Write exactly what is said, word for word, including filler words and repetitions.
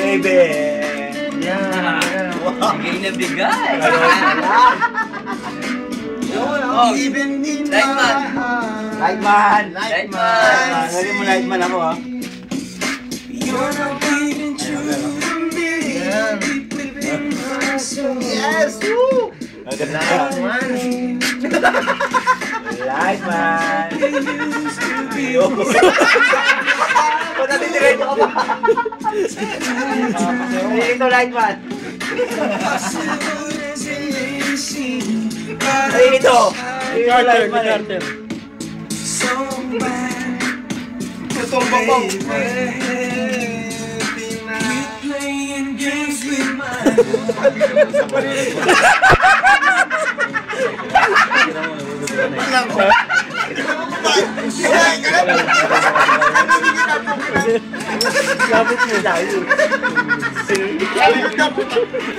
baby. Yan. Bigay na bigay. Oh, Lightman. Lightman. Lightman. Lagi mo Lightman ako ha. Yes! Woo! Lightman! Lightman! Kung natitirin ko ba? Ito, Lightman! Ay, ito! Ito, Lightman! Itong bambang! Lapit mo dahil.